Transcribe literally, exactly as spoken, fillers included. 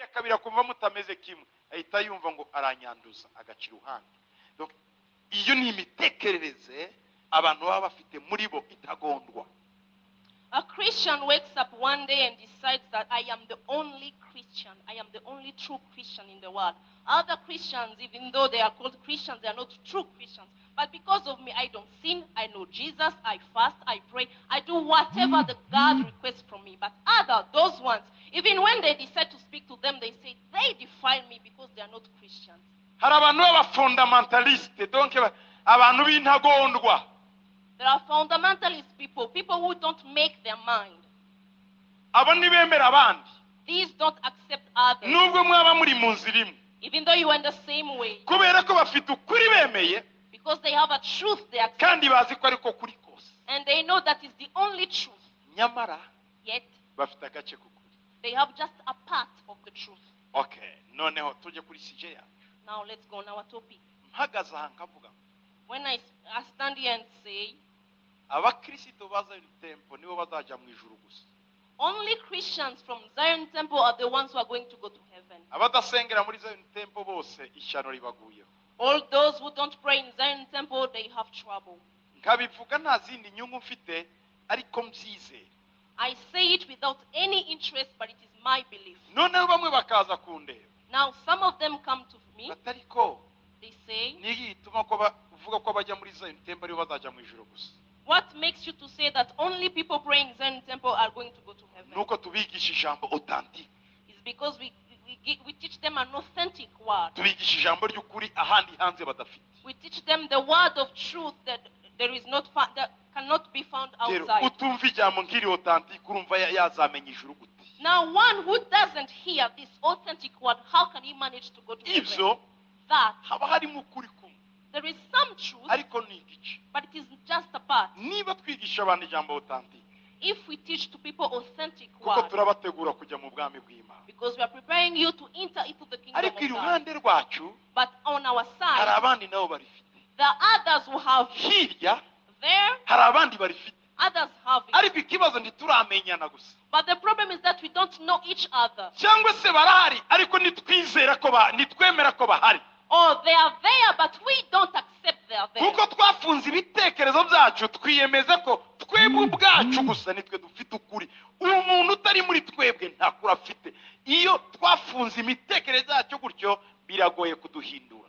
kabiri akumva mutameze kimwe ahita yumva ngo aranyanduza agacira uruhande. Donc iyo ni imitekerereze abantu baba bafite muri bo itagondwa. A Christian wakes up one day and decides that I am the only Christian. I am the only true Christian in the world. Other Christians, even though they are called Christians, they are not true Christians. But because of me, I don't sin. I know Jesus. I fast. I pray. I do whatever the God requests from me. But other, those ones, even when they decide to speak to them, they say they defile me because they are not Christians. Hari abantu baba fundamentaliste, donc abantu b'intagondwa. There are fundamentalist people, people who don't make their mind. Abo ntibemera abandi. These don't accept others. Nubwo mwaba muri mu nzira imwe. Even though you are in the same way. Kubera ko bafite ukuri bemeye. Because they have a truth they accept. Kandi bazi ko ariko kuri kose. And they know that is the only truth. Nyamara. Yet. Bafite agace k'ukuri. They have just a part of the truth. Okay. Noneho tuje kuri sije yacu. Now let's go on our topic. Mpagaze aha nkavuga. When I, I stand here and say, abakristo baza mu tempo nibo bazaja mu ijuru gusa. Only Christians from Zion Temple are the ones who are going to go to heaven. Abadasengera muri Zion Temple bose ishyano ribaguyeho. All those who don't pray in Zion Temple, they have trouble. Nkabivuga nta zindi nyungu mfite ariko mbyizera. I say it without any interest, but it is my belief. Noneho bamwe bakaza kundeba. Now some of them come to me. Batariko. They say, nigi ituma ko bavuga ko bajya muri Zion Temple aribo bazaja mu ijuru gusa. What makes you to say that only people praying in Zion Temple are going to go to heaven? Nuko tubigisha ijambo authentic. It's because we we, we teach them an authentic word. Tubigisha ijambo ry'ukuri ahandi hanze badafite. We teach them the word of truth that there is not found, that cannot be found outside. Utumva ijambo ngiri authentic urumva yazamenya ijuru gute. Now one who doesn't hear this authentic word, how can he manage to go to heaven? Ibyo that haba harimo ukuri kumwe. There is some truth, ariko ni igice. But it is just a part. Niba twigisha abantu ijambo authentic, if we teach to people authentic kuko word, turabategura kujya mu bwami bw'Imana. Because we are preparing you to enter into the kingdom ariko of God. iruhande rwacu, but on our side, hari abandi nabo barifite. there are others who have hirya, there, hari abandi barifite. Others have it. ariko ikibazo ntituramenyana gusa. But the problem is that we don't know each other. cyangwa se barahari ariko nitwizera ko ba nitwemera ko bahari. Or they are there, but we don't accept they are there. Kuko twafunze ibitekerezo byacu twiyemeza ko twebwe ubwacu gusa nitwe dufite ukuri. Umuntu utari muri twebwe nta kuri afite. Iyo twafunze imitekerezo yacu gutyo biragoye kuduhindura.